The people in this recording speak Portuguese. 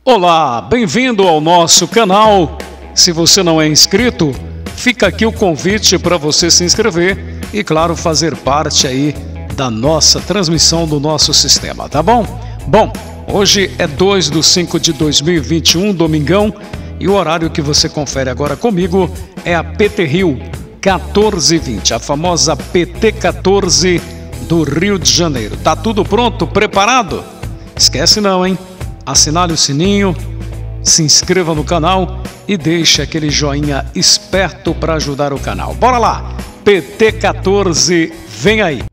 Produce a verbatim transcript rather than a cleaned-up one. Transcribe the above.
Olá, bem-vindo ao nosso canal. Se você não é inscrito, fica aqui o convite para você se inscrever e, claro, fazer parte aí da nossa transmissão do nosso sistema, tá bom? Bom, hoje é dois de cinco de dois mil e vinte e um, domingão, e o horário que você confere agora comigo é a P T Rio quatorze e vinte, a famosa P T quatorze do Rio de Janeiro. Tá tudo pronto? Preparado? Esquece não, hein? Assinale o sininho, se inscreva no canal e deixe aquele joinha esperto para ajudar o canal. Bora lá! P T quatorze, vem aí!